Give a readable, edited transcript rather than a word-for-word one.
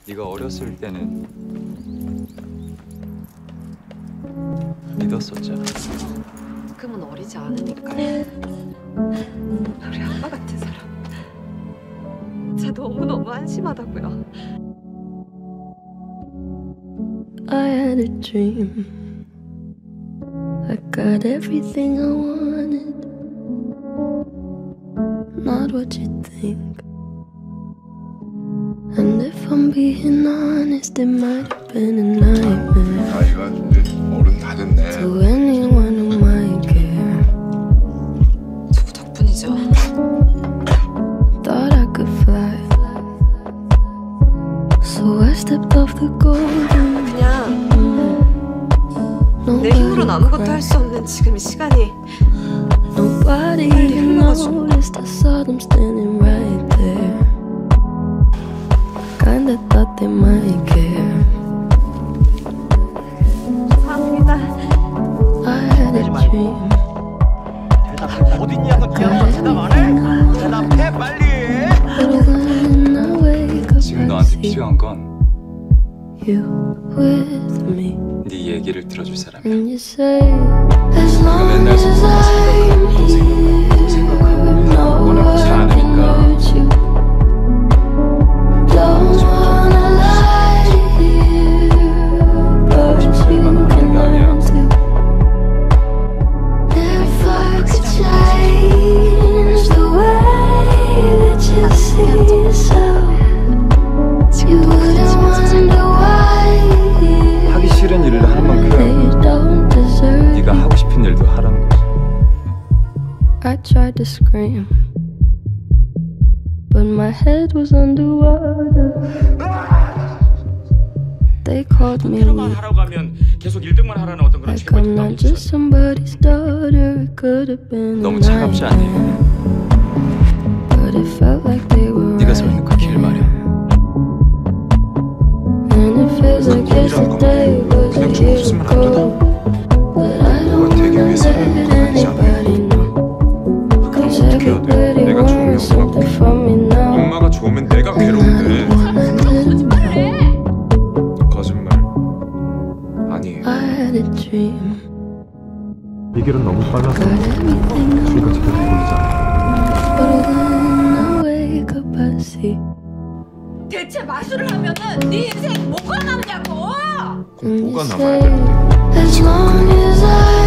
네가 어렸을 때는 믿었었잖아. 지금은 어리지 않으니까. 우리 아빠 같은 사람. 진짜 너무너무 한심하다고요. I had a dream. I got everything I wanted. Not what you think. And if I'm being honest, it might have been a nightmare. 나이가 이제 어른 다 됐네. To anyone who might care. 누구 덕분이죠? Thought I could fly. So I stepped off the golden. 그냥 내 힘으로는 아무것도 할 수 없는 지금 이 시간이 Nobody even noticed I saw them standing right there. Kinda thought they might care. 죄송합니다. I had a dream. 대답해. 어딨냐 너 기억나? 대답 안 해? 대답해 빨리. But when I wake up, 지금 I 너한테 see 필요한 건 you with me. 네 얘기를 들어줄 사람이야. And you say, as long 맨날 as I'm here, no one can hurt you. Don't wanna lie here, but you can too. If I could change the way that you see yourself, you wouldn't wonder why. 하기 싫은 일을 하는 만큼 They don't deserve 네가 하고 싶은 일도 하라는 거지. I tried to scream, but my head was underwater. They called me 테러만 weak, 하러 가면 계속 1등만 하라는 어떤 그런 like 친구가 I'm 있다고 not just somebody's daughter. It could have been a 너무 차갑지 않니? nightmare, but it felt like they were 네가 서 있는 그 길 right 말이야. there. And it feels like yesterday was a year ago, but I don't 되기 wanna 위해서 let anybody know. Cause everybody 내가 wants 좋으면 something from me now. 엄마가 좋으면 내가 괴로운데. 거짓말 아니에요. I had a dream. 이 길은 너무 빨라서 Got everything I 우리가 제대로 보이지 않아. But when I wake up, I see. 대체 마술을 하면은 네 인생 뭐가 남냐고! And you 뭐가 say, 남아야 되는데? as long as I